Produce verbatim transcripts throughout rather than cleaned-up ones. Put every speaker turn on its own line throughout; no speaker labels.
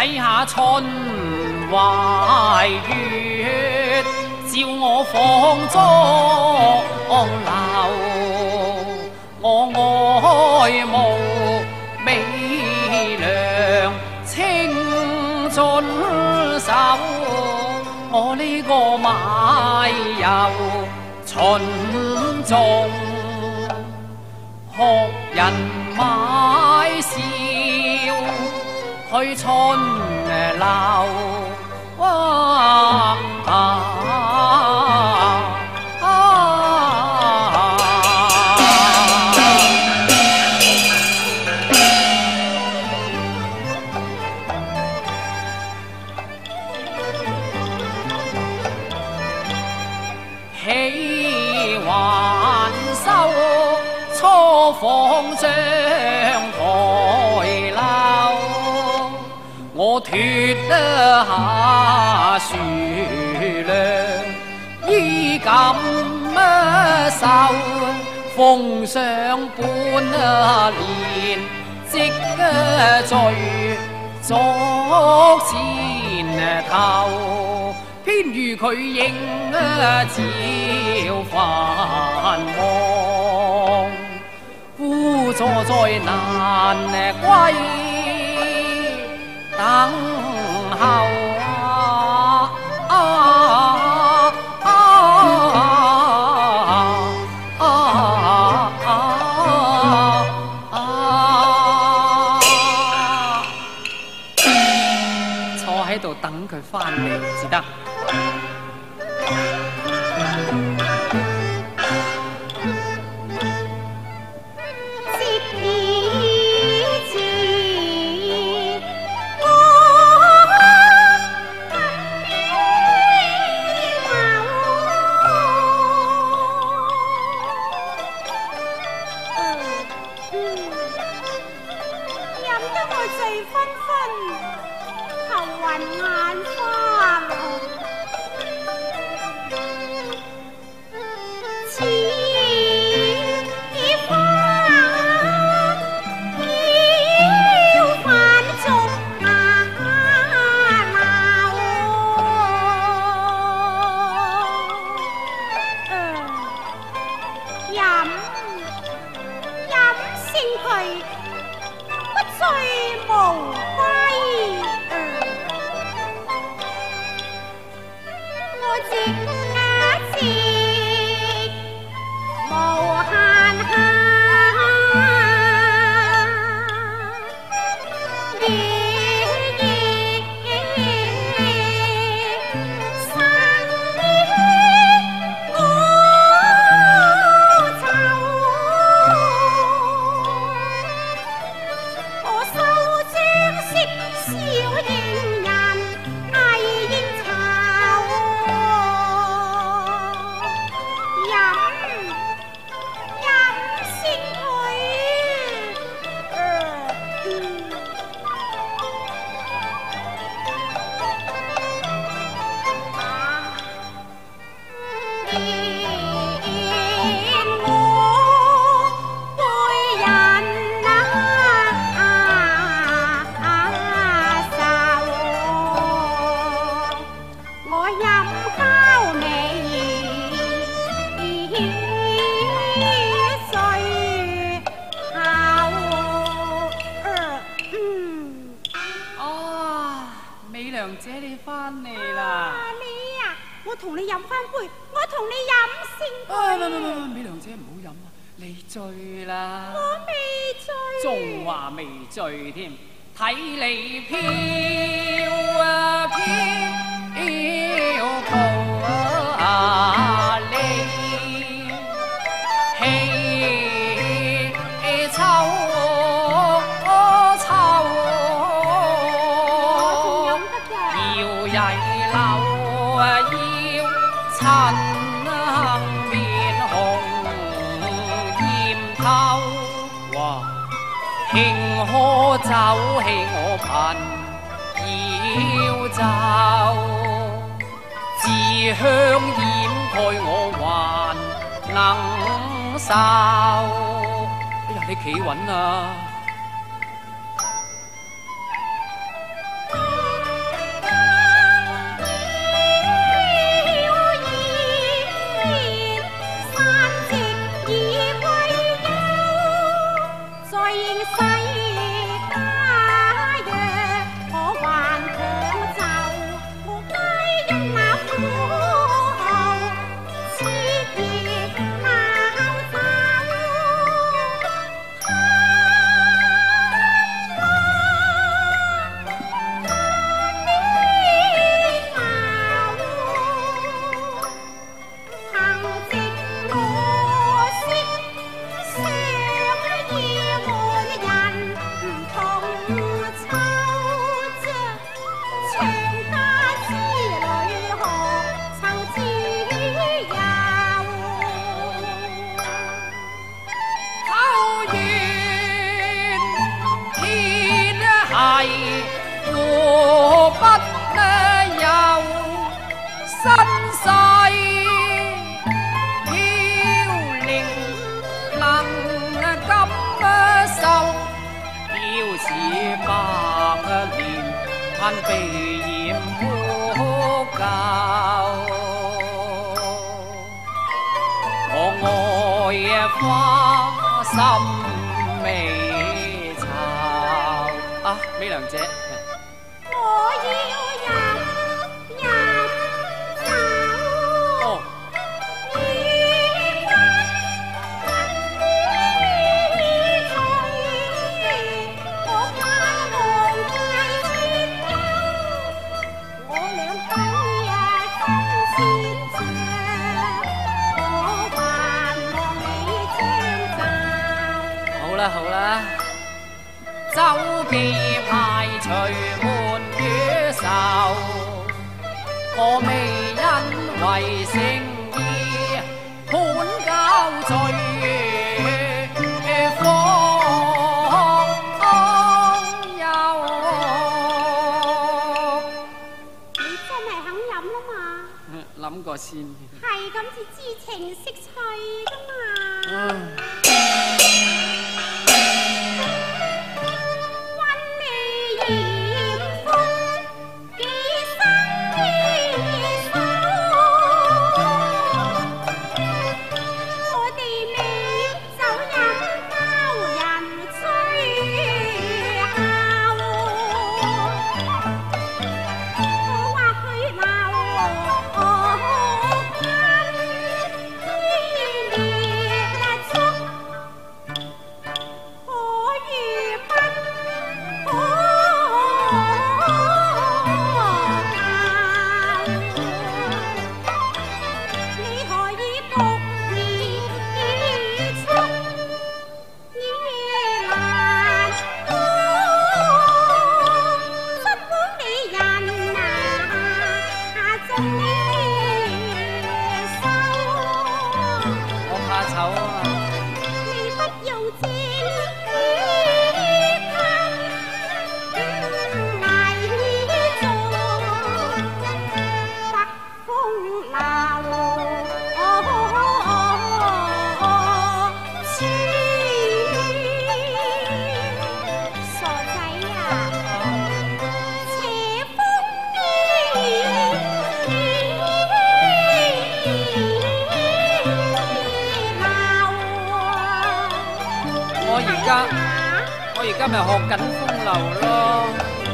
睇下春懷月，照我房中流，我愛慕美娘青春手，我呢個買油秦仲學人買笑去春流，哇啊喜還收初訪張台樓，我脱下樹涼衣錦繡，奉上半年即醉足前頭，偏遇佢應照繁忙，孤坐在難歸等候啊啊啊啊啊啊！坐喺度等佢返嚟至得。醉啦！
我未醉，
仲話未醉添，睇你飄啊飄步啊你氣秋秋，搖曳柳啊腰襯面紅。哇！慶可酒氣我貧要酒，自香掩蓋我還能受。哎呀，你企穩啊！ 世飘零能感受，標似百年盼被染污垢。我愛花心未巢啊，美良姐。
我要飲飲酒，
哦，
月君醉，我盼望快千秋。我倆今日真先着，我盼望你將就。
好啦好啦。酒被排除悶與愁，我未因為誠意本交醉方休。
你真係肯飲啦嘛？
諗過先。
係咁至知情識趣噶嘛？
嗯我而家咪學緊風流咯。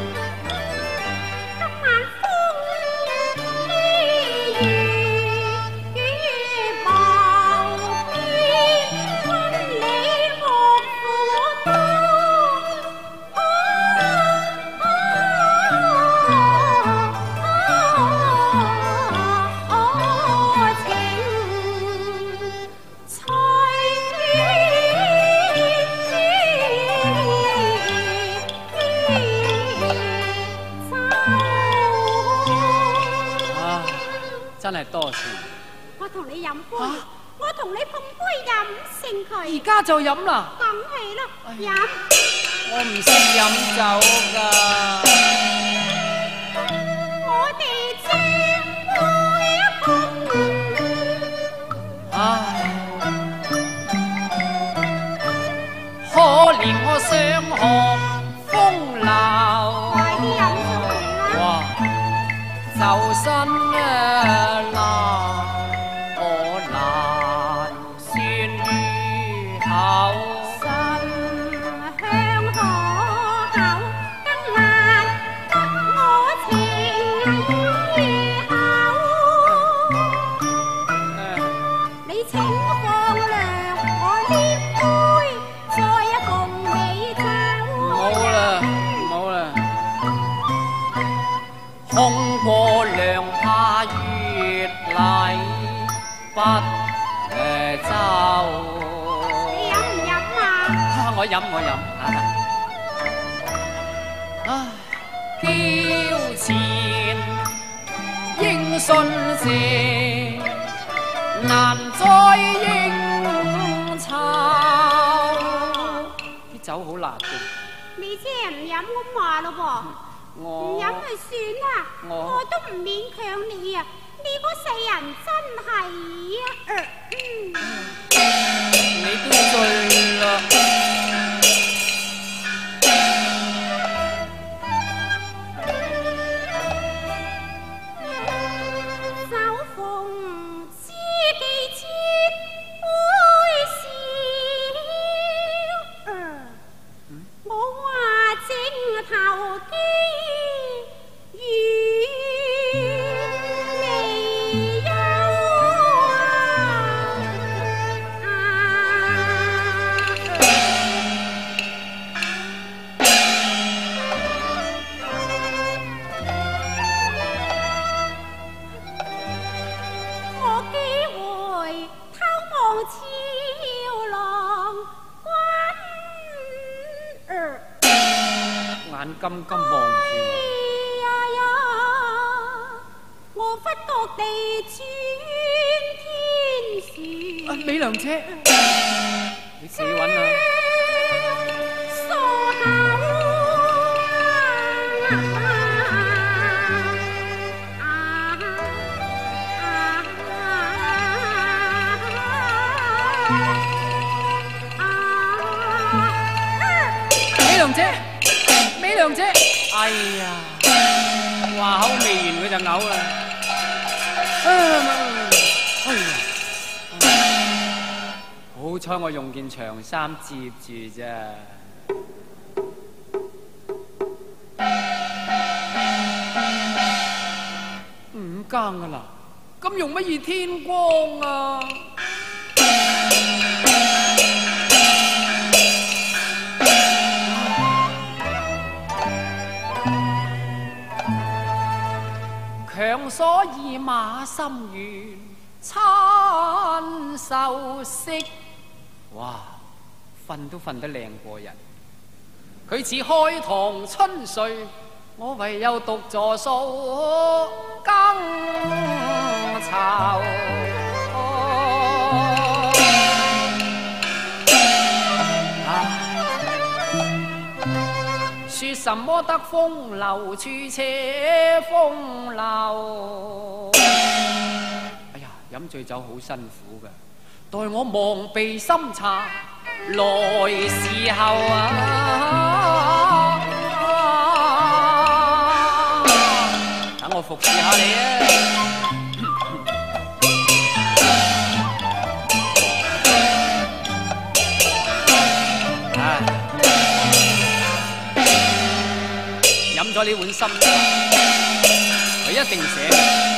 真係多謝。
我同你飲杯，啊、我同你碰杯飲勝佢。
而家就飲啦。
梗係啦，飲。
我唔識飲酒㗎。
我哋將杯碰。
唉，可憐我想學風流。
快啲飲咗佢啦。
哇，就身啊！空過涼怕月禮不誒周。
你飲唔飲啊？
我飲我飲。唉，嬌前應信邪，難再應酬。啲酒好辣嘅。
你即係唔飲咁話咯噃。唔飲就算啦，我都唔勉強你啊！呢呢個世人真係啊！
你都醉啦。
酒逢知己千杯少，我話正投機與你憂我幾回偷望潮浪君，
眼金金望住
哎呀呀！我忽覺地轉天旋。
我。啊，美良姐，你自己揾啦。
傻口
美良姐，美良姐，哎呀，話口未完佢就嘔啦。哎呀，好彩我用件長衫接住啫。五更噶啦，咁容乜易天光啊？強所以馬心軟，親受色。哇，瞓都瞓得靚過人。佢似開堂春睡，我唯有獨坐數更巢。說什麼得風流處且風流？哎呀，飲醉酒好辛苦㗎，待我忘備深茶，來時候啊，等我服侍下你啊！飲咗呢碗心茶，佢一定寫。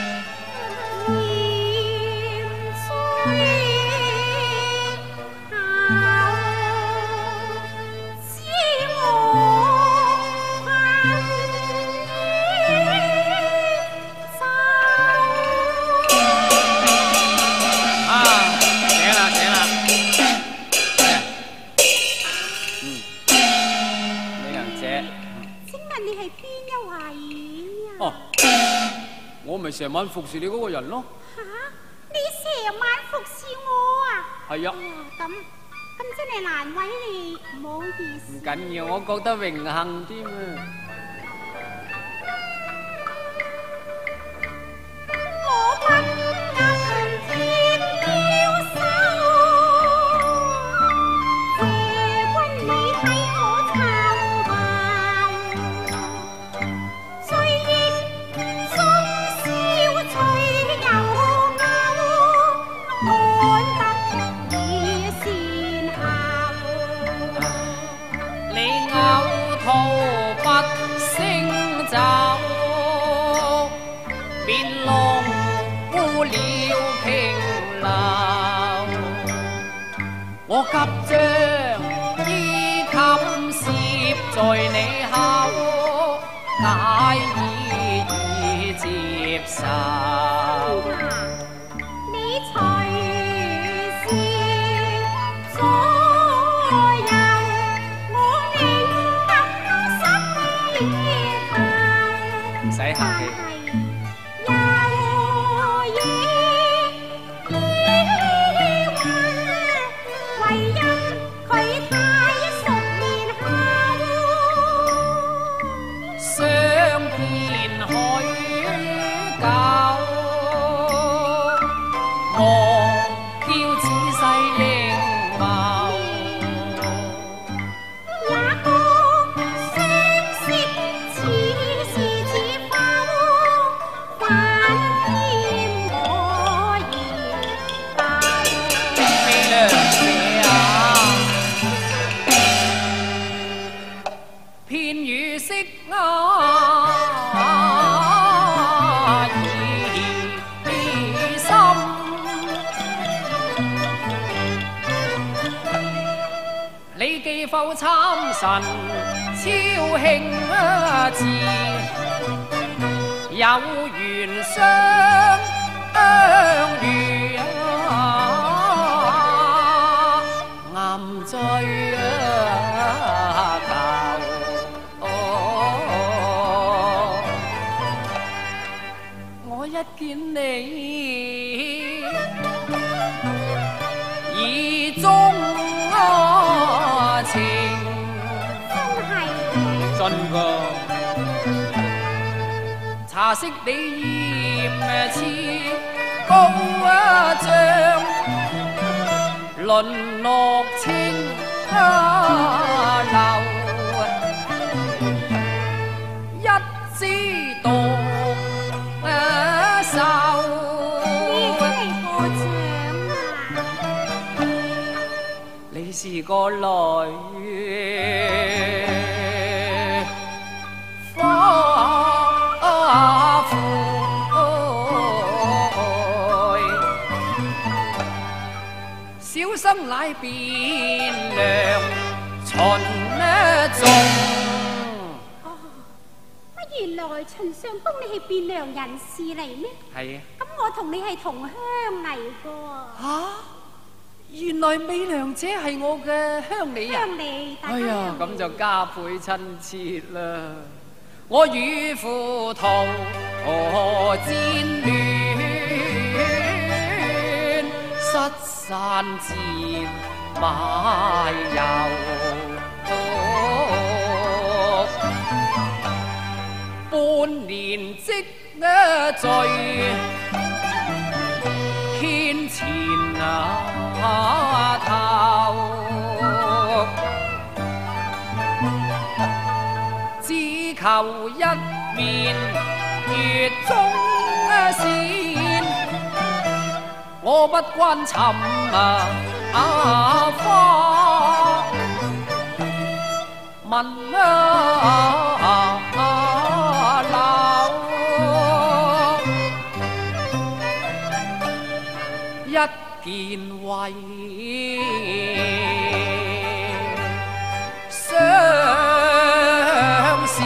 哦，我咪成晚服侍你嗰個人咯。
吓，你成晚服侍我啊？
係啊。
咁咁真係難為你，唔好意思。
唔緊要，我覺得榮幸添啊。
我不能天驕羞，謝君你睇我慚愧。追憶中笑隨遊偶，看得你善後。
你嘔吐不勝酒，面浪污了平流。我急將衣襟攝在你口，解意已接受。
你隨時左右，我認得心頭。
唔使客氣。 有參神超興致，有緣相遇暗醉舊。我一見你，意中情，
真係
真㗎。茶色你豔似高牆，淪落清流，一枝獨秀。你是個女花魁，小生乃變良秦種。
哦，乜原來秦相公你係汴梁人士嚟咩？
係啊。
咁我同你係同鄉嚟㗎。
嚇！原來美良姐係我嘅鄉里人。
鄉里，大家
哎呀，咁就加倍親切啦！我與父同何戰亂，失散漸漫遊。半年積聚，牽纏那頭，只求一面月中線，我不關尋啊花，問啊樓，一見為相思，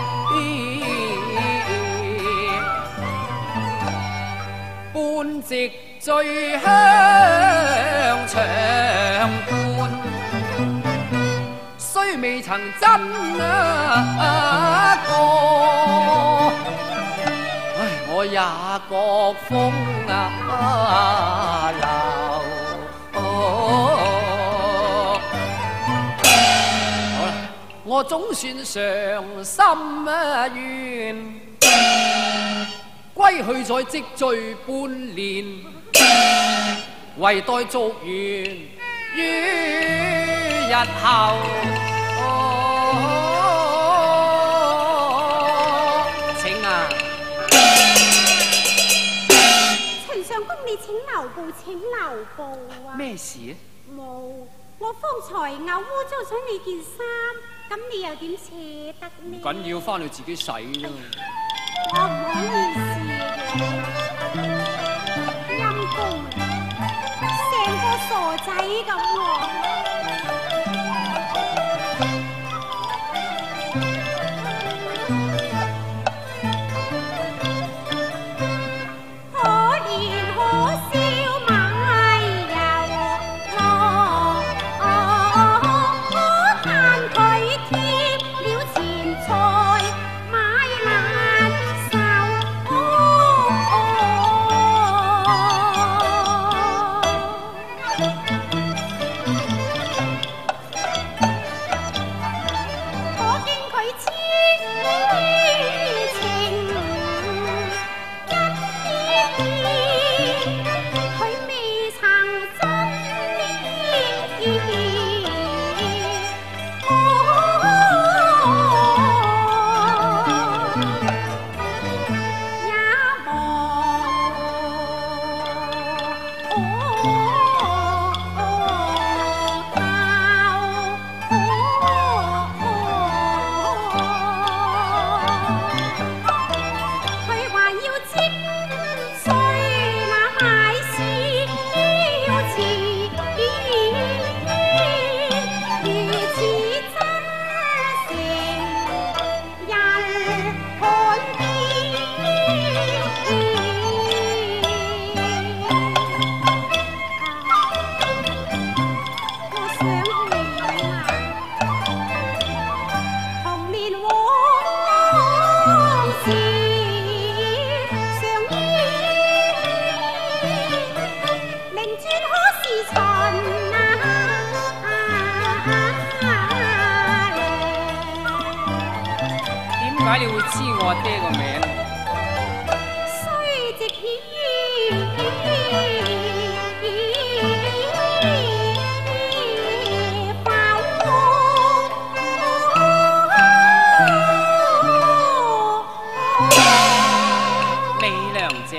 半席醉香長伴，雖未曾真過，唉，我也覺風啊流。好啦，我總算償心願，歸去再積聚半年，唯待續緣於日後。請啊！
秦相公你請留步，請留步啊！
咩事啊？
冇，我方才偶污糟咗你件衫，咁你又點捨得呢？
唔緊要，翻去自己洗啦。
我唔好意思嘅，陰公啊，成個傻仔咁喎。
解你會知我阿爹個名？
雖直顯
李良姐，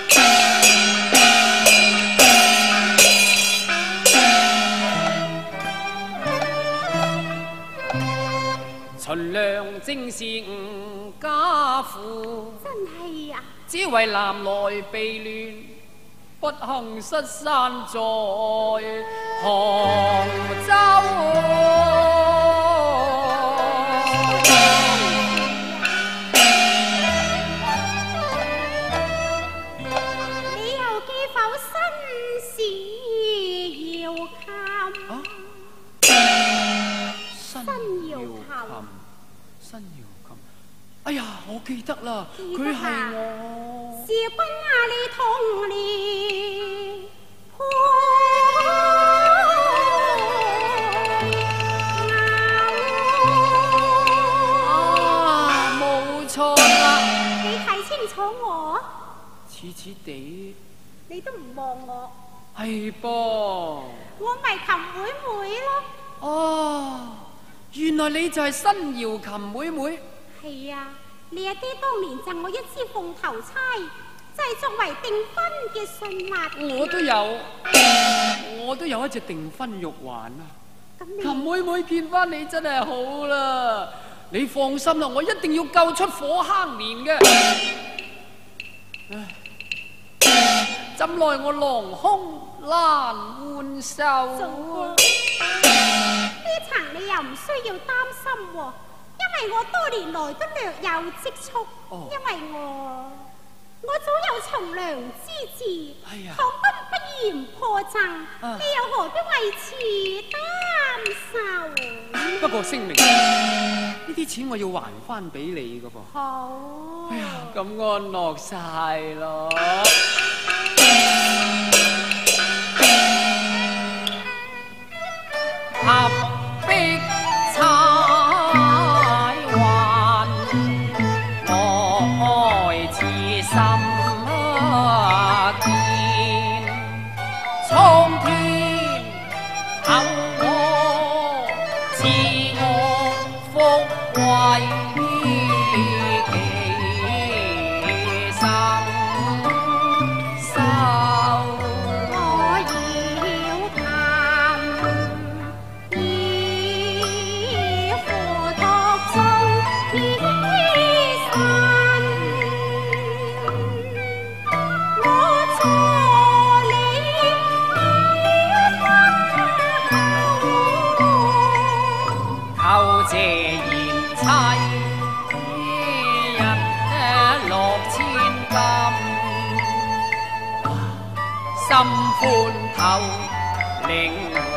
秦良正是吾家父，
真係啊！
只為南來避亂，不幸失散在杭州。新瑤琴，哎呀，我記得啦，佢係我。
是君啊，你童年
啊，冇錯啦。
你睇清楚我？
似似地。
你都唔望我？
係噃。
我咪琴妹妹咯。
哦。原來你就係新瑤琴妹妹。係
啊，你阿爹當年贈我一支鳳頭釵，就係作為訂婚嘅信物。
我都有，我都有一隻訂婚玉環啊。琴妹妹見翻你真係好啦，你放心啦，我一定要救出火坑年嘅。唉，怎奈我郎空難換手。
呢層你又唔需要擔心喎，因為我多年來都略有積蓄，哦、因為我我早有從良之志，倘不不言破贈，啊、你又何必為此擔愁？
不過聲明，呢啲錢我要還翻俾你噶噃。
好。
哎呀，咁安樂晒咯。合璧釵環，我愛似心堅。蒼天厚我，賜我福貴幾生修。謝賢妻一六千金，心歡透令